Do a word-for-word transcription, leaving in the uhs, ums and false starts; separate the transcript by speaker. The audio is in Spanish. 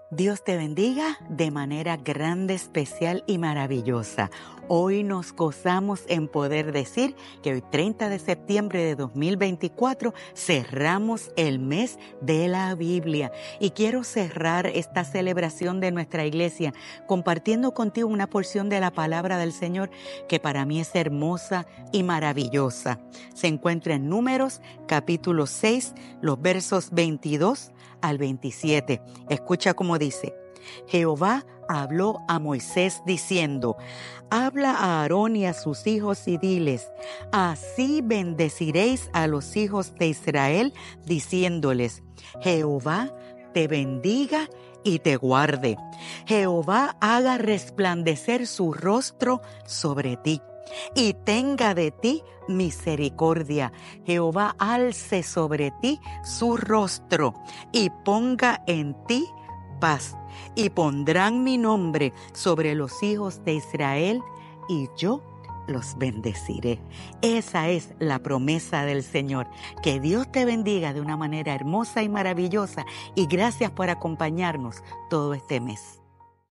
Speaker 1: Dios te bendiga de manera grande, especial y maravillosa. Hoy nos gozamos en poder decir que hoy treinta de septiembre de dos mil veinticuatro cerramos el mes de la Biblia. Y quiero cerrar esta celebración de nuestra iglesia compartiendo contigo una porción de la palabra del Señor que para mí es hermosa y maravillosa. Se encuentra en Números capítulo seis, los versos veintidós al veintisiete. Escucha cómo dice: Jehová habló a Moisés diciendo: habla a Aarón y a sus hijos y diles: así bendeciréis a los hijos de Israel, diciéndoles: Jehová te bendiga y te guarde. Jehová haga resplandecer su rostro sobre ti y tenga de ti misericordia. Jehová alce sobre ti su rostro y ponga en ti paz. Y pondrán mi nombre sobre los hijos de Israel y yo los bendeciré. Esa es la promesa del Señor. Que Dios te bendiga de una manera hermosa y maravillosa. Y gracias por acompañarnos todo este mes.